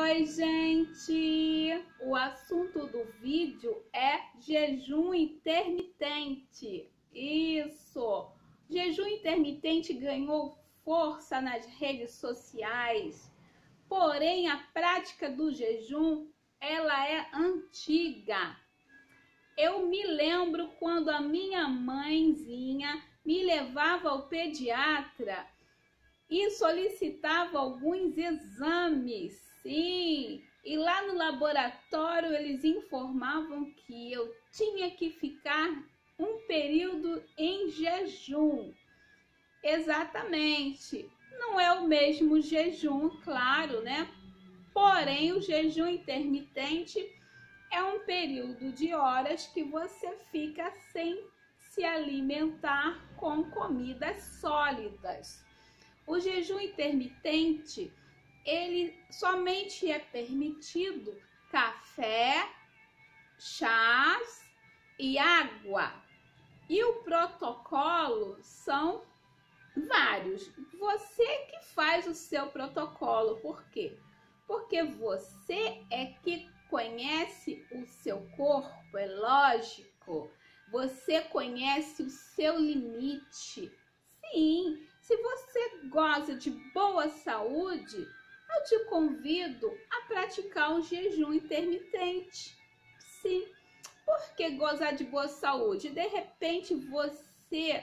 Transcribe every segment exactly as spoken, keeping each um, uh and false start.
Oi, gente! O assunto do vídeo é jejum intermitente. Isso! Jejum intermitente ganhou força nas redes sociais, porém a prática do jejum, ela é antiga. Eu me lembro quando a minha mãezinha me levava ao pediatra e solicitava alguns exames, sim, e lá no laboratório eles informavam que eu tinha que ficar um período em jejum. Exatamente, não é o mesmo jejum, claro, né? Porém, o jejum intermitente é um período de horas que você fica sem se alimentar com comidas sólidas. O jejum intermitente, ele somente é permitido café, chás e água. E o protocolo são vários. Você que faz o seu protocolo. Por quê? Porque você é que conhece o seu corpo, é lógico. Você conhece o seu limite. Sim, se você goza de boa saúde, eu te convido a praticar um jejum intermitente. Sim, porque gozar de boa saúde? De repente você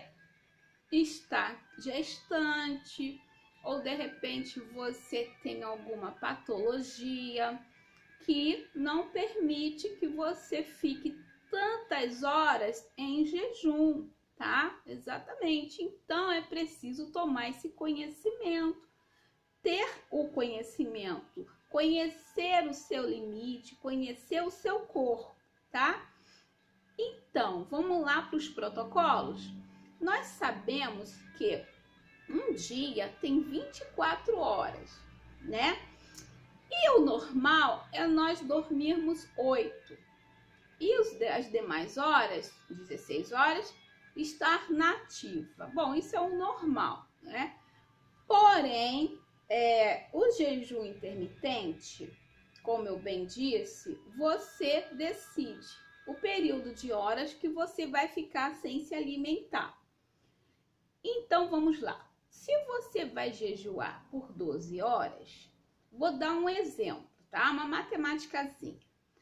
está gestante, ou de repente você tem alguma patologia que não permite que você fique tantas horas em jejum, tá? Exatamente. Então é preciso tomar esse conhecimento, ter o conhecimento, conhecer o seu limite, conhecer o seu corpo, tá? Então, vamos lá para os protocolos? Nós sabemos que um dia tem vinte e quatro horas, né? E o normal é nós dormirmos oito. E os, as demais horas, dezesseis horas, estar nativa. Bom, isso é o normal, né? Porém, é, o jejum intermitente, como eu bem disse, você decide o período de horas que você vai ficar sem se alimentar. Então, vamos lá. Se você vai jejuar por doze horas, vou dar um exemplo, tá? Uma matemáticazinha.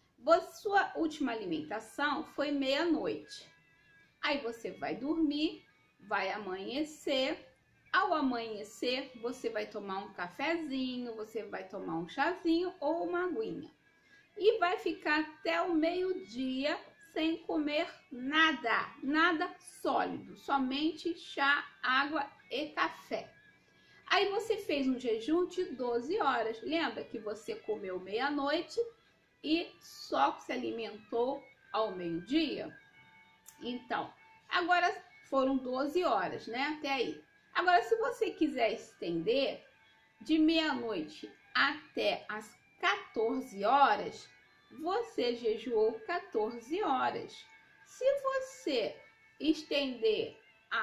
Sua última alimentação foi meia-noite. Aí você vai dormir, vai amanhecer. Ao amanhecer, você vai tomar um cafezinho, você vai tomar um chazinho ou uma aguinha. E vai ficar até o meio-dia sem comer nada, nada sólido, somente chá, água e café. Aí você fez um jejum de doze horas. Lembra que você comeu meia-noite e só se alimentou ao meio-dia? Então, agora foram doze horas, né? Até aí. Agora, se você quiser estender de meia-noite até as quatorze horas, você jejuou quatorze horas. Se você estender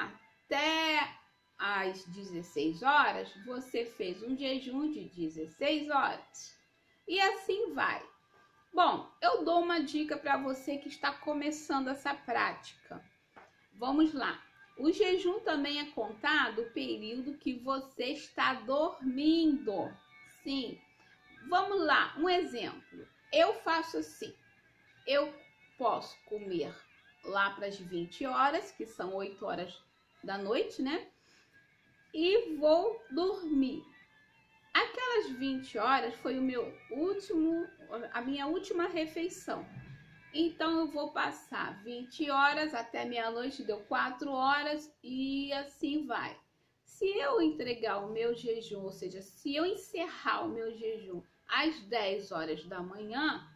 até às dezesseis horas, você fez um jejum de dezesseis horas. E assim vai. Bom, eu dou uma dica para você que está começando essa prática. Vamos lá. O jejum também é contado o período que você está dormindo. Sim. Vamos lá, um exemplo. Eu faço assim. Eu posso comer lá para as vinte horas, que são oito horas da noite, né? E vou dormir. Aquelas vinte horas foi o meu último, a minha última refeição. Então eu vou passar vinte horas até meia-noite, deu quatro horas e assim vai. Se eu entregar o meu jejum, ou seja, se eu encerrar o meu jejum às dez horas da manhã,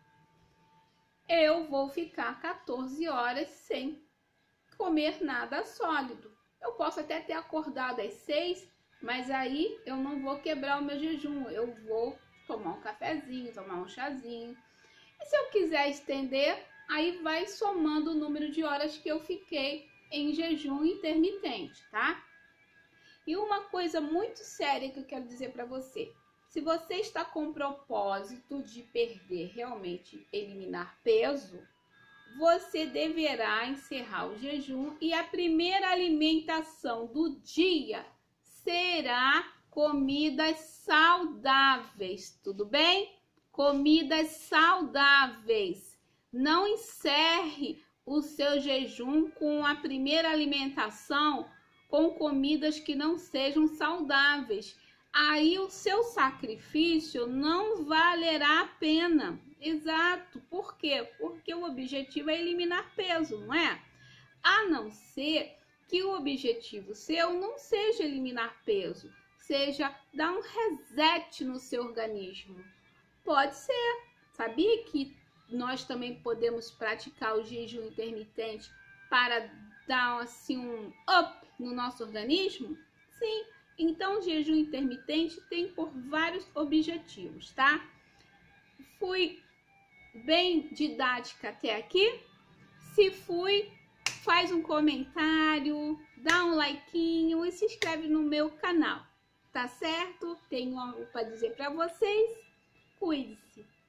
eu vou ficar quatorze horas sem comer nada sólido. Eu posso até ter acordado às seis, mas aí eu não vou quebrar o meu jejum. Eu vou tomar um cafezinho, tomar um chazinho. E se eu quiser estender, aí vai somando o número de horas que eu fiquei em jejum intermitente, tá? E uma coisa muito séria que eu quero dizer para você. Se você está com o propósito de perder, realmente eliminar peso, você deverá encerrar o jejum e a primeira alimentação do dia será comidas saudáveis, tudo bem? Comidas saudáveis. Não encerre o seu jejum com a primeira alimentação com comidas que não sejam saudáveis. Aí o seu sacrifício não valerá a pena. Exato. Por quê? Porque o objetivo é eliminar peso, não é? A não ser que o objetivo seu não seja eliminar peso, seja dar um reset no seu organismo. Pode ser. Sabia que nós também podemos praticar o jejum intermitente para dar assim um up no nosso organismo? Sim. Então, o jejum intermitente tem por vários objetivos, tá? Fui bem didática até aqui? Se fui, faz um comentário, dá um likeinho e se inscreve no meu canal, tá certo? Tenho algo para dizer para vocês. Cuide-se!